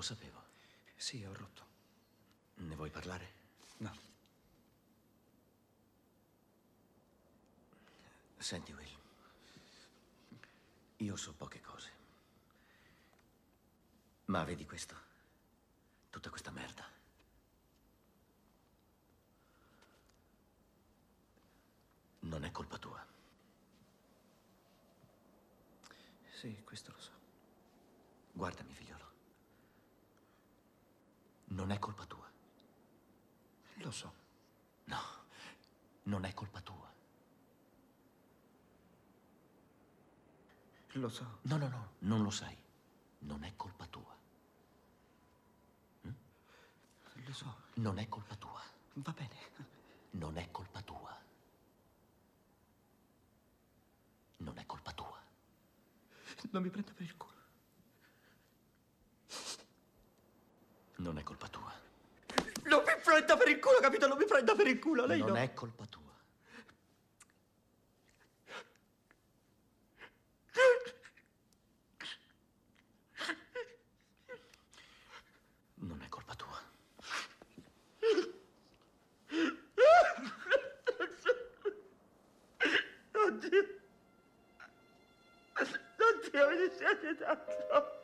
lo sapevo. Sì, ho rotto. Ne vuoi parlare? No. Senti, Will. Io so poche cose. Ma vedi questo? Tutta questa merda. Non è colpa tua. Sì, questo lo so. Guardami, figliolo. Non è colpa tua. Lo so. No, non è colpa tua. Lo so. No, no, no, non lo sai. Non è colpa tua. Lo so. Non è colpa tua. Va bene. Non è colpa tua. Non è colpa tua. Non mi prenda per il culo. Non è colpa tua. Non mi prenda per il culo, capito? Non mi prenda per il culo, lei non no. è colpa tua. Non è colpa tua. Oddio. Oddio, mi dispiace tanto.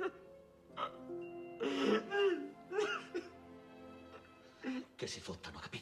Che si fottano, capito?